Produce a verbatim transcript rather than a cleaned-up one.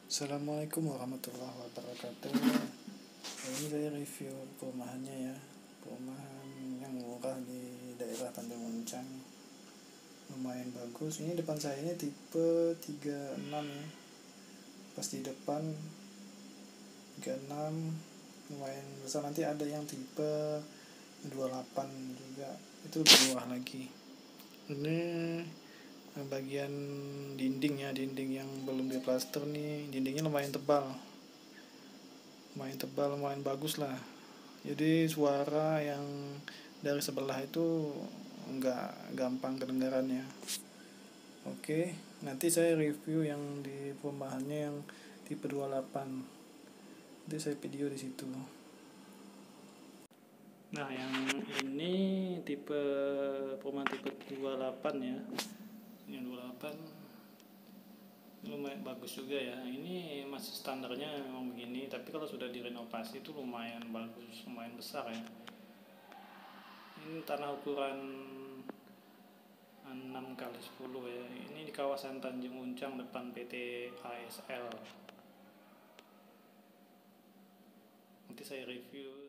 Assalamualaikum warahmatullahi wabarakatuh. Ini saya review perumahannya ya. Perumahan yang murah di daerah Tanjung Uncang. Lumayan bagus. Ini depan saya ini tipe tiga puluh enam ya. Pas di depan tiga puluh enam lumayan besar. Nanti ada yang tipe dua puluh delapan juga. Itu lebih murah lagi. Ini bagian dinding ya, dinding yang belum diplaster nih, dindingnya lumayan tebal lumayan tebal lumayan bagus lah, jadi suara yang dari sebelah itu nggak gampang kedengarannya. Oke, nanti saya review yang di perumahannya yang tipe dua puluh delapan, nanti saya video di situ. Nah, yang ini tipe perumahan tipe dua puluh delapan ya. Yang dua puluh delapan lumayan bagus juga ya. Ini masih standarnya memang begini, tapi kalau sudah direnovasi itu lumayan bagus, lumayan besar ya. Ini tanah ukuran enam kali sepuluh ya. Ini di kawasan Tanjung Uncang depan P T A S L. Nanti saya review